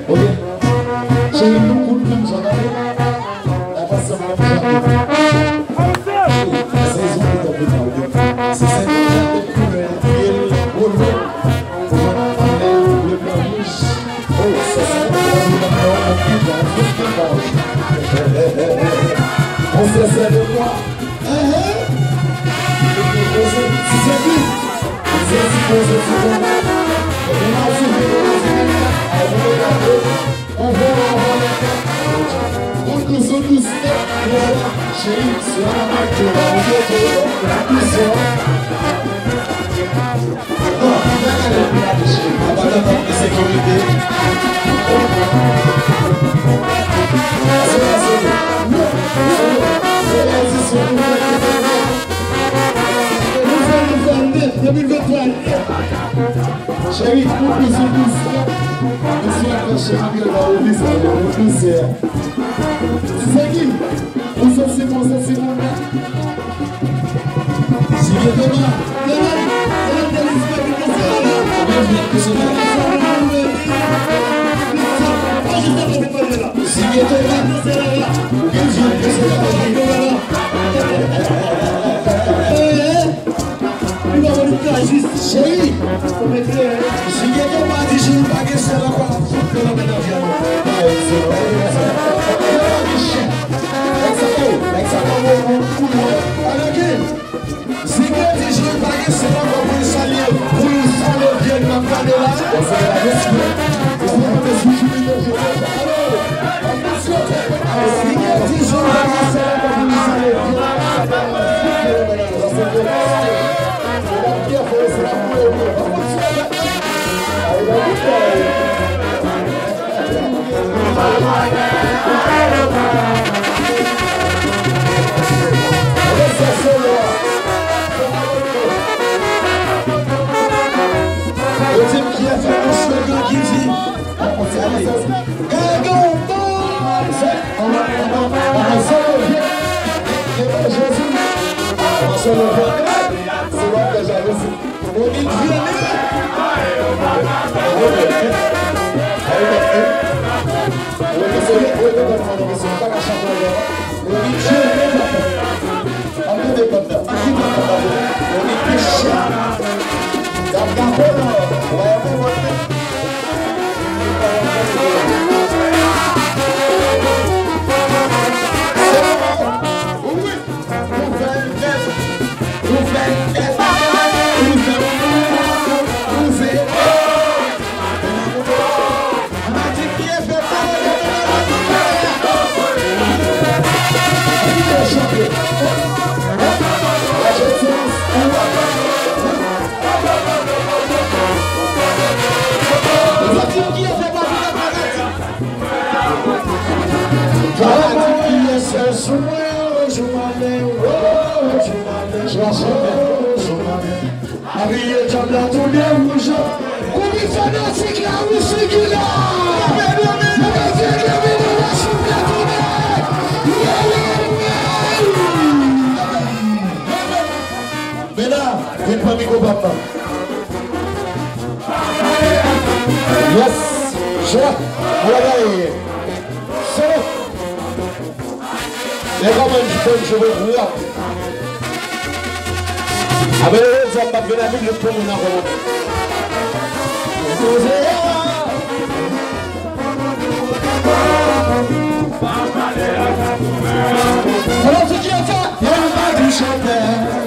Ok. J'ai eu beaucoup de monde, j'en avais. La passe en c'est ça qu'on a de couleur, l'huile, le blanc rouge. Oh, ça c'est on se sert de moi. C'est qui? On va tous, chérie, c'est la marque de la puissance. Non, on va la sécurité. Chérie, pour plus de plus. Monsieur la chérie, elle va ouvrir ça, c'est qui? Où ça c'est bon, ça c'est bon. Si je te vois, si je te chérie, si je te vois, je ne pas que c'est la quoi. Si je ne pas que c'est la quoi pour salir bien ma panela. Le type qui a fait un slogan qui dit yes, je les gars, je veux voir. Ah ben, ça m'a fait la vie, je peux m'en avoir. Alors, c'est qui a ça? Il y a un du chanteur.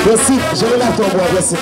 Merci, je lève ton bois, merci.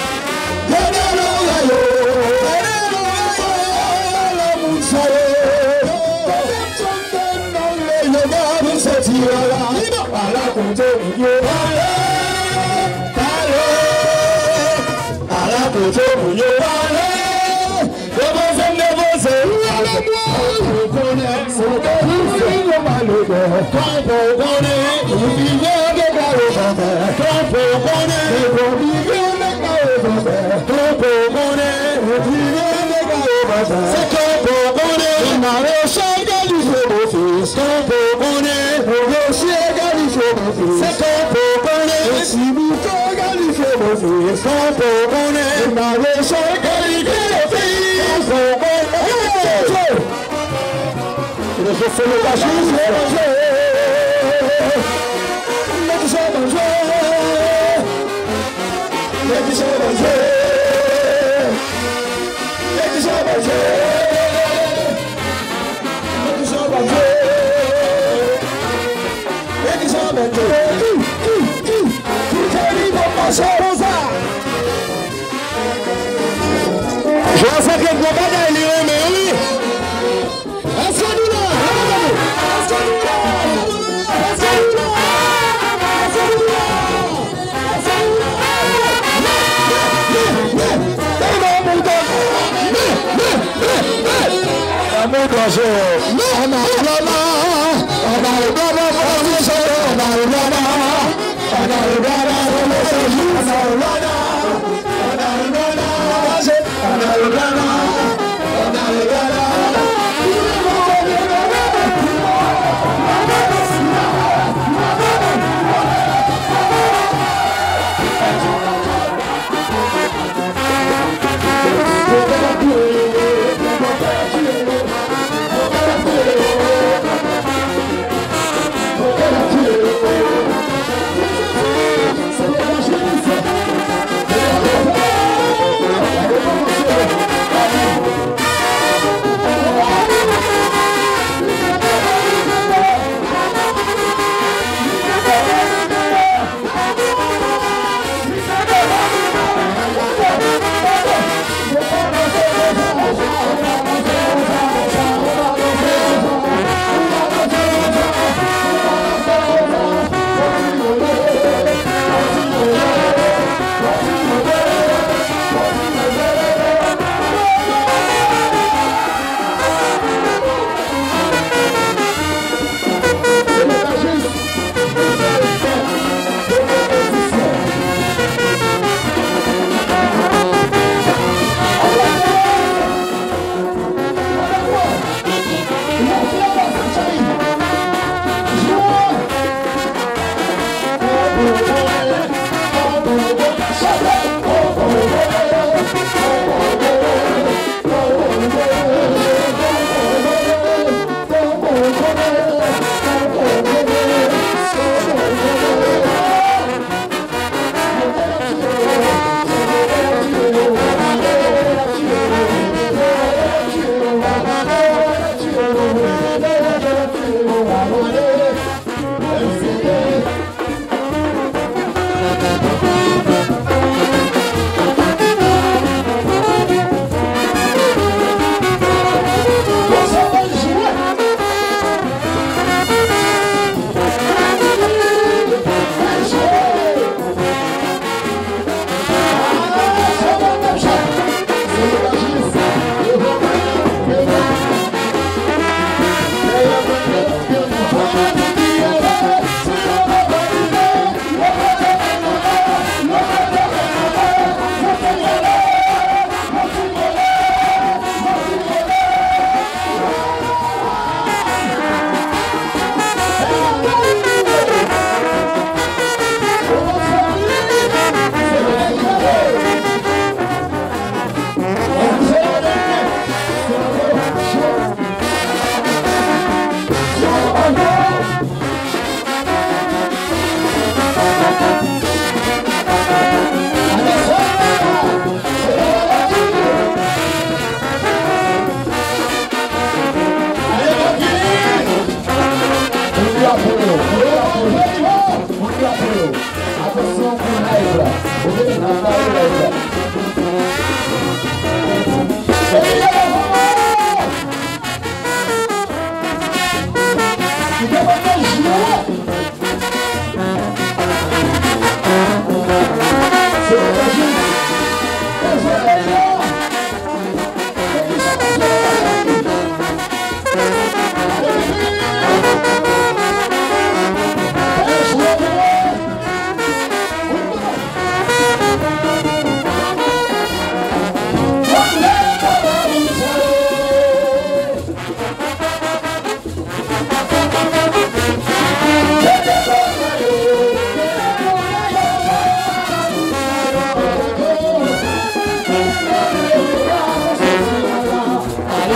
Je vais faire quelques bagailles, mais oui. Est-ce que nous là? Est-ce que nous là? Est-ce que nous là? Est-ce que nous là? Est-ce que nous là?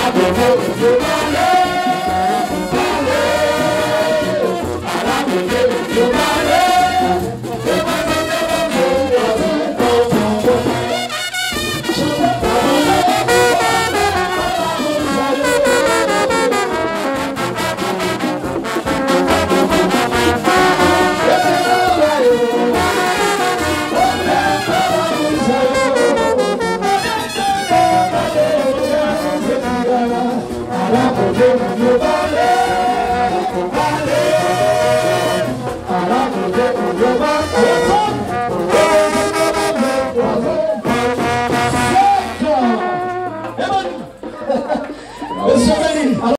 Thank you.